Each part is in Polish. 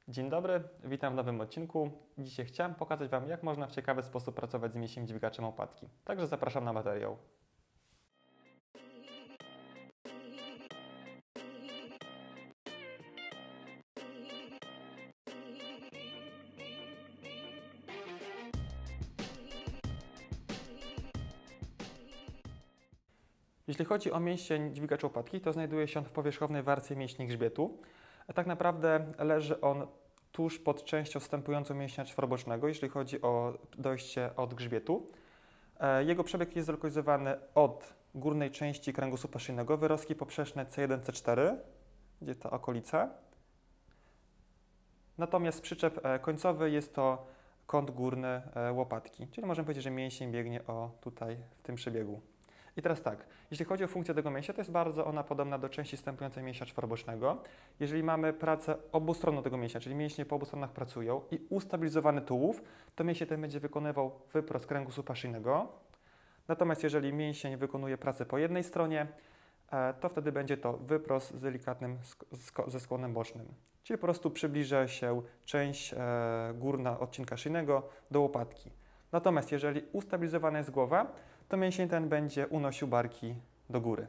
Dzień dobry, witam w nowym odcinku. Dzisiaj chciałem pokazać Wam, jak można w ciekawy sposób pracować z mięśniem dźwigaczem łopatki. Także zapraszam na materiał. Jeśli chodzi o mięsień dźwigacz łopatki, to znajduje się on w powierzchownej warstwie mięśni grzbietu. Tak naprawdę leży on tuż pod częścią wstępującą mięśnia czworobocznego, jeśli chodzi o dojście od grzbietu. Jego przebieg jest zlokalizowany od górnej części kręgosłupa szyjnego, wyrostki poprzeczne C1, C4, gdzie ta okolica. Natomiast przyczep końcowy jest to kąt górny łopatki, czyli możemy powiedzieć, że mięsień biegnie tutaj w tym przebiegu. I teraz tak, jeśli chodzi o funkcję tego mięśnia, to jest bardzo ona podobna do części wstępującej mięśnia czworobocznego. Jeżeli mamy pracę obustronną tego mięśnia, czyli mięśnie po obu stronach pracują i ustabilizowany tułów, to mięsień ten będzie wykonywał wyprost kręgosłupa szyjnego. Natomiast jeżeli mięsień wykonuje pracę po jednej stronie, to wtedy będzie to wyprost z delikatnym ze skłonem bocznym. Czyli po prostu przybliża się część górna odcinka szyjnego do łopatki. Natomiast jeżeli ustabilizowana jest głowa, to mięsień ten będzie unosił barki do góry.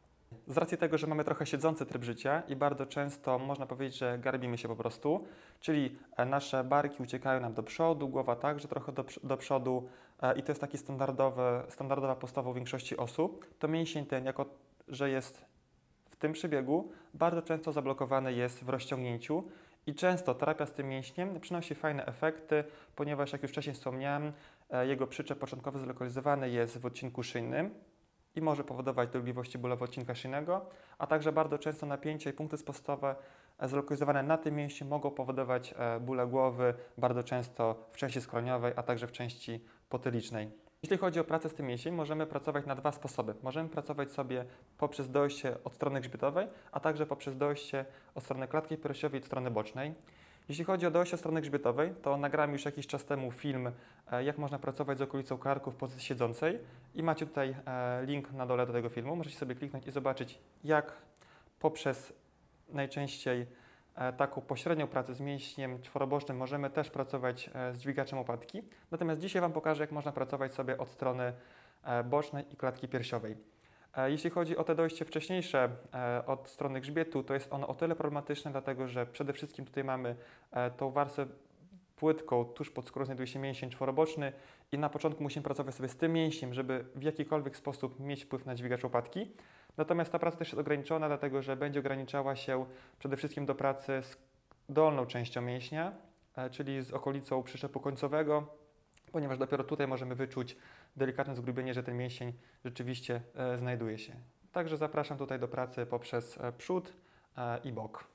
Z racji tego, że mamy trochę siedzący tryb życia i bardzo często można powiedzieć, że garbimy się po prostu, czyli nasze barki uciekają nam do przodu, głowa także trochę do przodu i to jest taki standardowa postawa u większości osób, to mięsień ten, jako że jest w tym przebiegu, bardzo często zablokowany jest w rozciągnięciu i często terapia z tym mięśniem przynosi fajne efekty, ponieważ jak już wcześniej wspomniałem, jego przyczep początkowy zlokalizowany jest w odcinku szyjnym i może powodować dolegliwości bólowe odcinka szyjnego, a także bardzo często napięcia i punkty spustowe zlokalizowane na tym mięśniu mogą powodować bóle głowy, bardzo często w części skroniowej, a także w części potylicznej. Jeśli chodzi o pracę z tym mięśniem, możemy pracować na dwa sposoby. Możemy pracować sobie poprzez dojście od strony grzbietowej, a także poprzez dojście od strony klatki piersiowej i od strony bocznej. Jeśli chodzi o dojście od strony grzbietowej, to nagrałem już jakiś czas temu film, jak można pracować z okolicą karku w pozycji siedzącej i macie tutaj link na dole do tego filmu. Możecie sobie kliknąć i zobaczyć, jak poprzez najczęściej taką pośrednią pracę z mięśniem czworobocznym możemy też pracować z dźwigaczem łopatki. Natomiast dzisiaj Wam pokażę, jak można pracować sobie od strony bocznej i klatki piersiowej. Jeśli chodzi o te dojście wcześniejsze od strony grzbietu, to jest ono o tyle problematyczne, dlatego że przede wszystkim tutaj mamy tą warstwę płytką, tuż pod skórą znajduje się mięsień czworoboczny i na początku musimy pracować sobie z tym mięśniem, żeby w jakikolwiek sposób mieć wpływ na dźwigacz łopatki. Natomiast ta praca też jest ograniczona, dlatego że będzie ograniczała się przede wszystkim do pracy z dolną częścią mięśnia, czyli z okolicą przyczepu końcowego, ponieważ dopiero tutaj możemy wyczuć delikatne zgrubienie, że ten mięsień rzeczywiście znajduje się. Także zapraszam tutaj do pracy poprzez przód i bok.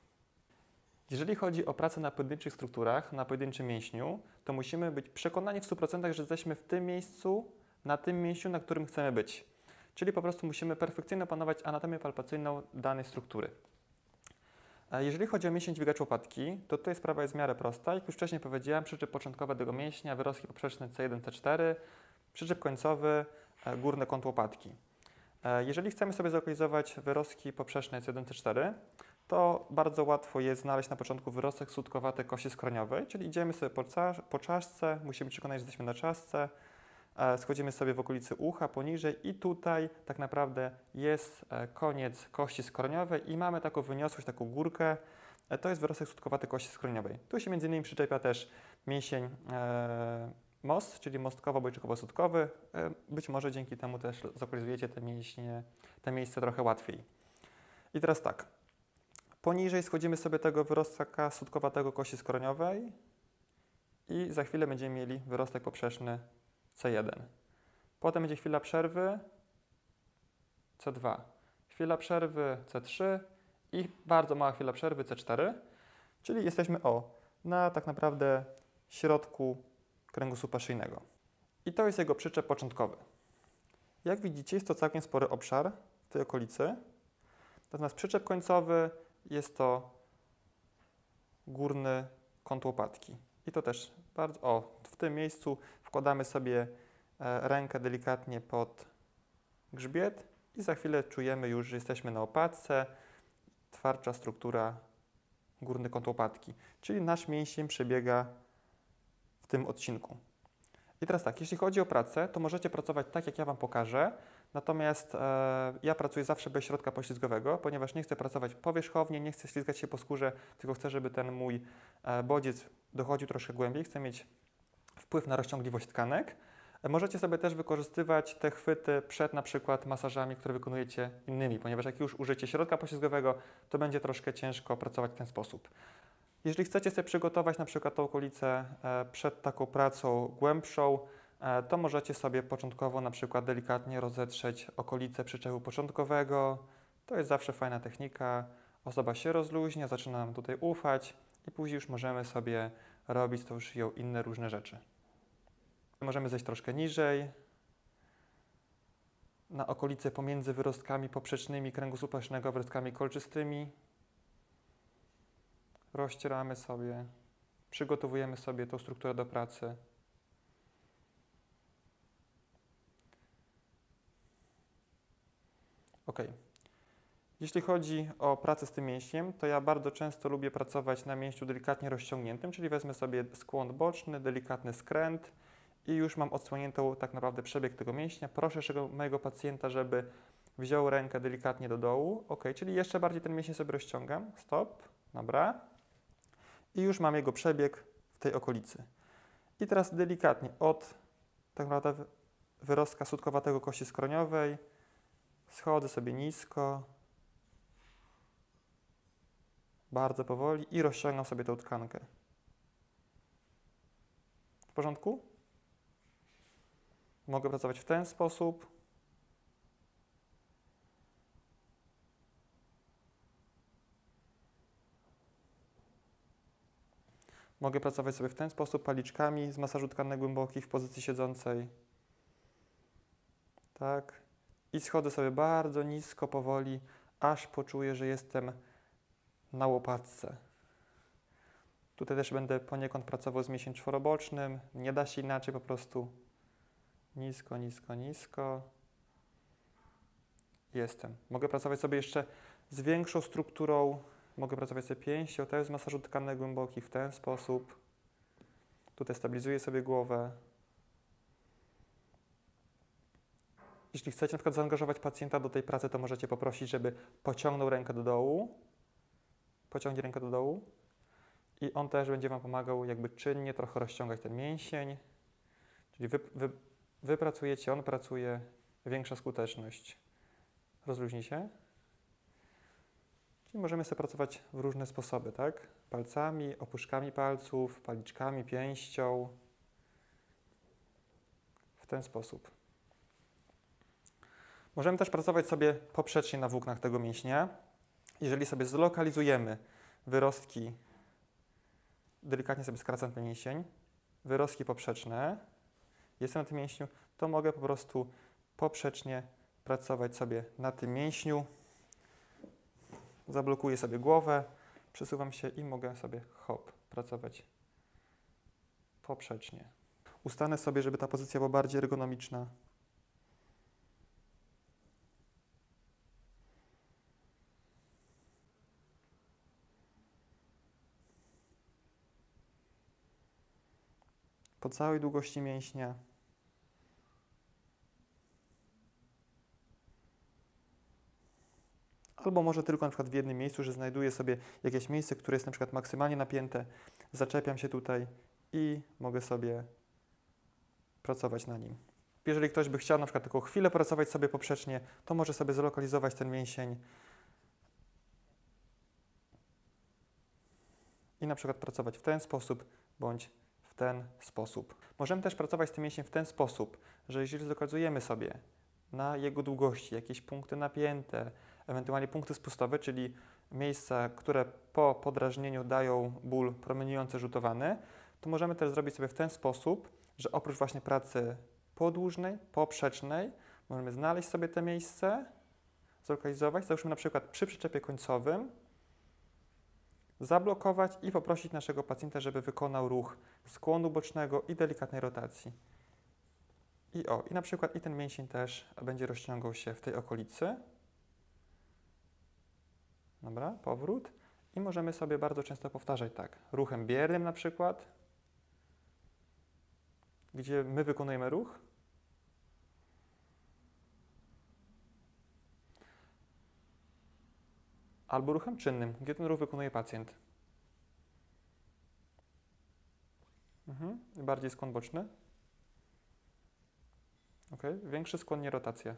Jeżeli chodzi o pracę na pojedynczych strukturach, na pojedynczym mięśniu, to musimy być przekonani w 100%, że jesteśmy w tym miejscu, na tym mięśniu, na którym chcemy być. Czyli po prostu musimy perfekcyjnie opanować anatomię palpacyjną danej struktury. Jeżeli chodzi o mięsień dźwigacz łopatki, to tutaj sprawa jest w miarę prosta. Jak już wcześniej powiedziałem, przyczep początkowy tego mięśnia, wyrostki poprzeczne C1, C4, przyczep końcowy, górny kąt łopatki. Jeżeli chcemy sobie zlokalizować wyrostki poprzeczne C1, C4, to bardzo łatwo jest znaleźć na początku wyrostek sutkowaty kości skroniowej, czyli idziemy sobie po czaszce, musimy przekonać, że jesteśmy na czaszce, schodzimy sobie w okolicy ucha, poniżej i tutaj tak naprawdę jest koniec kości skroniowej i mamy taką wyniosłość, taką górkę. To jest wyrostek sutkowaty kości skroniowej. Tu się między innymi przyczepia też mięsień most, czyli mostkowo-bojczykowo-sutkowy. Być może dzięki temu też zlokalizujecie te miejsce trochę łatwiej. I teraz tak, poniżej schodzimy sobie tego wyrostka sutkowatego kości skroniowej i za chwilę będziemy mieli wyrostek poprzeczny C1. Potem będzie chwila przerwy C2, chwila przerwy C3 i bardzo mała chwila przerwy C4, czyli jesteśmy na tak naprawdę środku kręgosłupa szyjnego. I to jest jego przyczep początkowy. Jak widzicie, jest to całkiem spory obszar w tej okolicy. Natomiast przyczep końcowy jest to górny kąt łopatki. I to też bardzo, w tym miejscu wkładamy sobie rękę delikatnie pod grzbiet i za chwilę czujemy już, że jesteśmy na łopatce. Twardsza struktura górny kąt łopatki, czyli nasz mięsień przebiega w tym odcinku. I teraz tak, jeśli chodzi o pracę, to możecie pracować tak, jak ja Wam pokażę, natomiast ja pracuję zawsze bez środka poślizgowego, ponieważ nie chcę pracować powierzchownie, nie chcę ślizgać się po skórze, tylko chcę, żeby ten mój bodziec dochodził troszkę głębiej, chcę mieć wpływ na rozciągliwość tkanek. Możecie sobie też wykorzystywać te chwyty przed na przykład masażami, które wykonujecie innymi, ponieważ jak już użyjecie środka poślizgowego, to będzie troszkę ciężko pracować w ten sposób. Jeżeli chcecie sobie przygotować na przykład tę okolicę przed taką pracą głębszą, to możecie sobie początkowo na przykład delikatnie rozetrzeć okolicę przyczepu początkowego. To jest zawsze fajna technika. Osoba się rozluźnia, zaczyna nam tutaj ufać i później już możemy sobie robić to już ją inne różne rzeczy. Możemy zejść troszkę niżej, na okolice pomiędzy wyrostkami poprzecznymi kręgosłupa pasznego, wyrostkami kolczystymi. Rozcieramy sobie, przygotowujemy sobie tą strukturę do pracy. Ok. Jeśli chodzi o pracę z tym mięśniem, to ja bardzo często lubię pracować na mięśniu delikatnie rozciągniętym, czyli wezmę sobie skłon boczny, delikatny skręt i już mam odsłoniętą tak naprawdę przebieg tego mięśnia. Proszę mojego pacjenta, żeby wziął rękę delikatnie do dołu. Ok, czyli jeszcze bardziej ten mięsień sobie rozciągam. Stop. Dobra. I już mam jego przebieg w tej okolicy. I teraz delikatnie od tak naprawdę wyrostka sutkowatego kości skroniowej schodzę sobie nisko, bardzo powoli i rozciągam sobie tą tkankę. W porządku? Mogę pracować w ten sposób. Mogę pracować sobie w ten sposób paliczkami z masażu tkanek głębokich w pozycji siedzącej. Tak. I schodzę sobie bardzo nisko, powoli, aż poczuję, że jestem na łopatce. Tutaj też będę poniekąd pracował z mięśniem czworobocznym. Nie da się inaczej, po prostu nisko, nisko, nisko. Jestem. Mogę pracować sobie jeszcze z większą strukturą. Mogę pracować sobie pięścią, też z masażu tkanek głębokich w ten sposób. Tutaj stabilizuję sobie głowę. Jeśli chcecie na przykład zaangażować pacjenta do tej pracy, to możecie poprosić, żeby pociągnął rękę do dołu. Pociągnie rękę do dołu. I on też będzie Wam pomagał jakby czynnie trochę rozciągać ten mięsień. Czyli wy pracujecie, on pracuje, większa skuteczność. Rozluźni się. Czyli możemy sobie pracować w różne sposoby, tak? Palcami, opuszkami palców, paliczkami, pięścią. W ten sposób. Możemy też pracować sobie poprzecznie na włóknach tego mięśnia. Jeżeli sobie zlokalizujemy wyrostki, delikatnie sobie skracam ten mięsień, wyrostki poprzeczne, jestem na tym mięśniu, to mogę po prostu poprzecznie pracować sobie na tym mięśniu. Zablokuję sobie głowę, przesuwam się i mogę sobie pracować poprzecznie. Ustanę sobie, żeby ta pozycja była bardziej ergonomiczna. Po całej długości mięśnia. Albo może tylko na przykład w jednym miejscu, że znajduję sobie jakieś miejsce, które jest na przykład maksymalnie napięte, zaczepiam się tutaj i mogę sobie pracować na nim. Jeżeli ktoś by chciał na przykład tylko chwilę pracować sobie poprzecznie, to może sobie zlokalizować ten mięsień i na przykład pracować w ten sposób bądź w ten sposób. Możemy też pracować z tym mięśniem w ten sposób, że jeżeli zlokalizujemy sobie na jego długości jakieś punkty napięte, ewentualnie punkty spustowe, czyli miejsca, które po podrażnieniu dają ból promieniujący, rzutowany, to możemy też zrobić sobie w ten sposób, że oprócz właśnie pracy podłużnej, poprzecznej, możemy znaleźć sobie te miejsce, zlokalizować, załóżmy na przykład przy przyczepie końcowym, zablokować i poprosić naszego pacjenta, żeby wykonał ruch skłonu bocznego i delikatnej rotacji. I na przykład i ten mięsień też będzie rozciągał się w tej okolicy. Dobra, powrót. I możemy sobie bardzo często powtarzać tak, ruchem biernym na przykład, gdzie my wykonujemy ruch, albo ruchem czynnym, gdzie ten ruch wykonuje pacjent. Bardziej skłon boczny. Ok, większy skłon, nie rotację.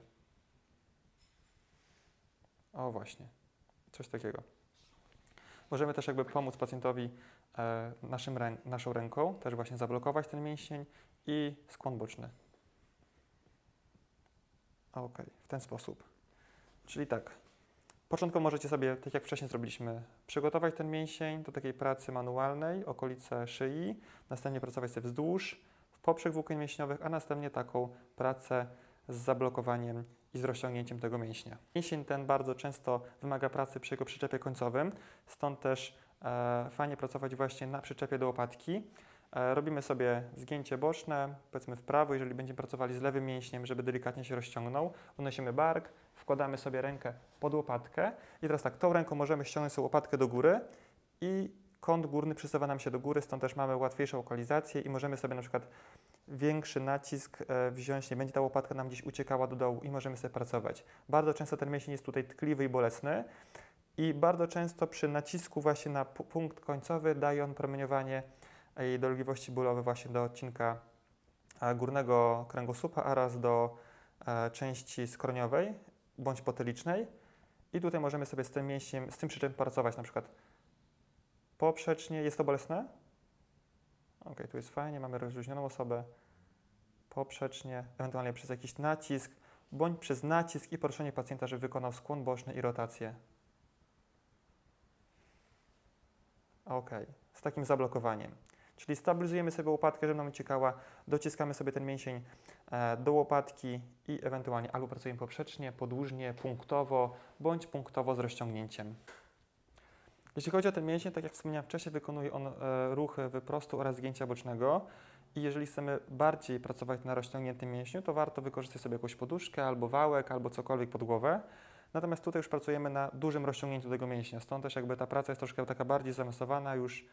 O właśnie, coś takiego. Możemy też jakby pomóc pacjentowi naszą ręką, też właśnie zablokować ten mięsień i skłon boczny. Ok, w ten sposób. Czyli tak, początkowo możecie sobie, tak jak wcześniej zrobiliśmy, przygotować ten mięsień do takiej pracy manualnej, okolice szyi, następnie pracować sobie wzdłuż, w poprzek włókien mięśniowych, a następnie taką pracę z zablokowaniem i z rozciągnięciem tego mięśnia. Mięsień ten bardzo często wymaga pracy przy jego przyczepie końcowym, stąd też fajnie pracować właśnie na przyczepie do łopatki. Robimy sobie zgięcie boczne, powiedzmy w prawo, jeżeli będziemy pracowali z lewym mięśniem, żeby delikatnie się rozciągnął. Unosimy bark, wkładamy sobie rękę pod łopatkę i teraz tak, tą ręką możemy ściągnąć sobie łopatkę do góry i kąt górny przysuwa nam się do góry, stąd też mamy łatwiejszą lokalizację i możemy sobie na przykład większy nacisk wziąć, nie będzie ta łopatka nam gdzieś uciekała do dołu i możemy sobie pracować. Bardzo często ten mięsień jest tutaj tkliwy i bolesny i bardzo często przy nacisku właśnie na punkt końcowy daje on promieniowanie i dolegliwości bólowe właśnie do odcinka górnego kręgosłupa oraz do części skroniowej bądź potylicznej i tutaj możemy sobie z tym mięśniem, z tym przyczepem pracować, na przykład poprzecznie. Jest to bolesne? Ok, tu jest fajnie, mamy rozluźnioną osobę. Poprzecznie, ewentualnie przez jakiś nacisk, bądź przez nacisk i poruszenie pacjenta, żeby wykonał skłon boczny i rotację. Ok, z takim zablokowaniem. Czyli stabilizujemy sobie łopatkę, żeby nam uciekała, dociskamy sobie ten mięsień do łopatki i ewentualnie albo pracujemy poprzecznie, podłużnie, punktowo, bądź punktowo z rozciągnięciem. Jeśli chodzi o ten mięsień, tak jak wspomniałem wcześniej, wykonuje on ruchy wyprostu oraz zgięcia bocznego i jeżeli chcemy bardziej pracować na rozciągniętym mięśniu, to warto wykorzystać sobie jakąś poduszkę, albo wałek, albo cokolwiek pod głowę. Natomiast tutaj już pracujemy na dużym rozciągnięciu tego mięśnia, stąd też jakby ta praca jest troszkę taka bardziej zaawansowana, już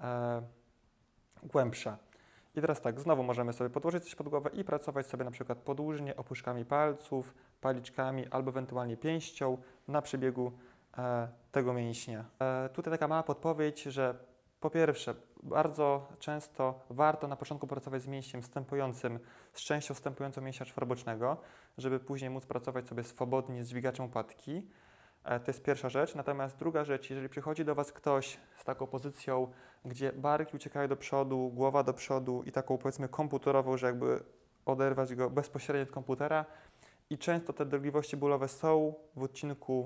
głębsza. I teraz tak, znowu możemy sobie podłożyć coś pod głowę i pracować sobie na przykład podłużnie, opuszkami palców, paliczkami albo ewentualnie pięścią na przebiegu tego mięśnia. Tutaj taka mała podpowiedź, że po pierwsze, bardzo często warto na początku pracować z mięśniem wstępującym, z częścią wstępującą mięśnia czworbocznego, żeby później móc pracować sobie swobodnie z dźwigaczem łopatki. To jest pierwsza rzecz. Natomiast druga rzecz, jeżeli przychodzi do Was ktoś z taką pozycją, gdzie barki uciekają do przodu, głowa do przodu i taką powiedzmy komputerową, że jakby oderwać go bezpośrednio od komputera i często te dolegliwości bólowe są w odcinku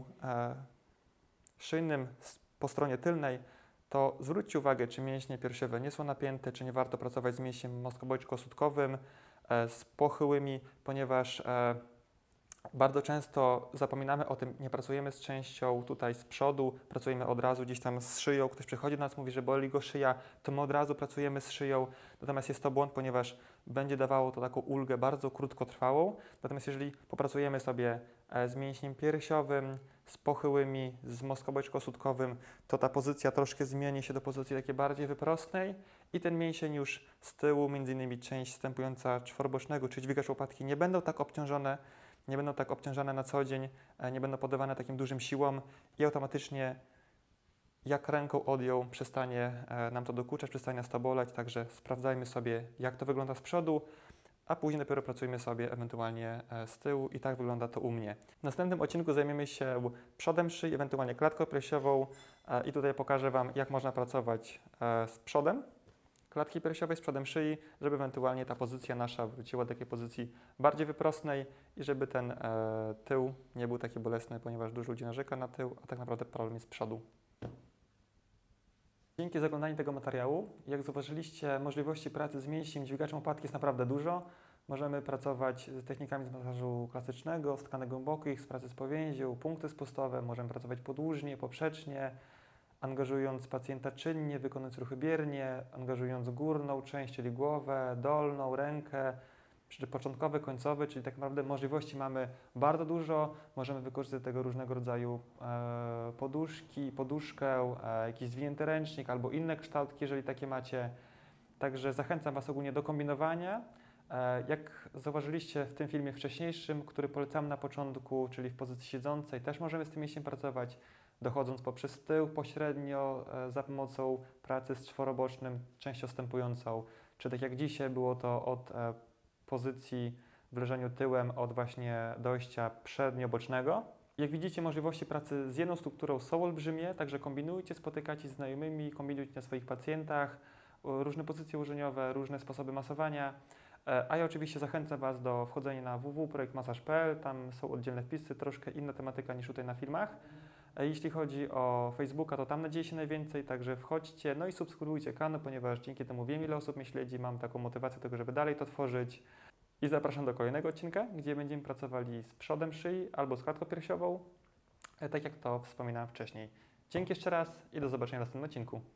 szyjnym po stronie tylnej, to zwróćcie uwagę, czy mięśnie piersiowe nie są napięte, czy nie warto pracować z mięśniem mostkoboczko-sutkowym, z pochyłymi, ponieważ bardzo często zapominamy o tym, nie pracujemy z częścią tutaj z przodu, pracujemy od razu gdzieś tam z szyją. Ktoś przychodzi do nas, mówi, że boli go szyja, to my od razu pracujemy z szyją. Natomiast jest to błąd, ponieważ będzie dawało to taką ulgę bardzo krótkotrwałą. Natomiast jeżeli popracujemy sobie z mięśniem piersiowym, z pochyłymi, z mostkoboczko-sutkowym, to ta pozycja troszkę zmieni się do pozycji takiej bardziej wyprostnej i ten mięsień już z tyłu, między innymi część wstępująca czworbocznego, czy dźwigacz łopatki, nie będą tak obciążone na co dzień, nie będą poddawane takim dużym siłom i automatycznie jak ręką odjął, przestanie nam to dokuczać, przestanie nas to boleć, także sprawdzajmy sobie, jak to wygląda z przodu, a później dopiero pracujmy sobie ewentualnie z tyłu i tak wygląda to u mnie. W następnym odcinku zajmiemy się przodem szyi, ewentualnie klatką piersiową i tutaj pokażę Wam, jak można pracować z przodem klatki piersiowej, z przodem szyi, żeby ewentualnie ta pozycja nasza wróciła do takiej pozycji bardziej wyprostnej i żeby ten tył nie był taki bolesny, ponieważ dużo ludzi narzeka na tył, a tak naprawdę problem jest z przodu. Dzięki za oglądanie tego materiału. Jak zauważyliście, możliwości pracy z mięśniem dźwigaczem łopatki jest naprawdę dużo. Możemy pracować z technikami z masażu klasycznego, z tkanek głębokich, z pracy z powięzią, punkty spustowe, możemy pracować podłużnie, poprzecznie, angażując pacjenta czynnie, wykonując ruchy biernie, angażując górną część, czyli głowę, dolną, rękę, Czy początkowy, końcowy, czyli tak naprawdę możliwości mamy bardzo dużo. Możemy wykorzystać tego różnego rodzaju poduszkę, jakiś zwinięty ręcznik albo inne kształtki, jeżeli takie macie. Także zachęcam Was ogólnie do kombinowania. Jak zauważyliście w tym filmie wcześniejszym, który polecam na początku, czyli w pozycji siedzącej, też możemy z tym mięśniem pracować, dochodząc poprzez tył pośrednio za pomocą pracy z czworobocznym, częścią stępującą, czy tak jak dzisiaj było to od pozycji w leżeniu tyłem, od właśnie dojścia przedniobocznego. Jak widzicie, możliwości pracy z jedną strukturą są olbrzymie, także kombinujcie, spotykajcie się z znajomymi, kombinujcie na swoich pacjentach, różne pozycje ułożeniowe, różne sposoby masowania. A ja oczywiście zachęcam Was do wchodzenia na www.projektmasaż.pl, tam są oddzielne wpisy, troszkę inna tematyka niż tutaj na filmach. Jeśli chodzi o Facebooka, to tam dzieje się najwięcej, także wchodźcie, no i subskrybujcie kanał, ponieważ dzięki temu wiem, ile osób mnie śledzi, mam taką motywację do tego, żeby dalej to tworzyć. I zapraszam do kolejnego odcinka, gdzie będziemy pracowali z przodem szyi albo z klatką piersiową, tak jak to wspominałem wcześniej. Dzięki jeszcze raz i do zobaczenia w następnym odcinku.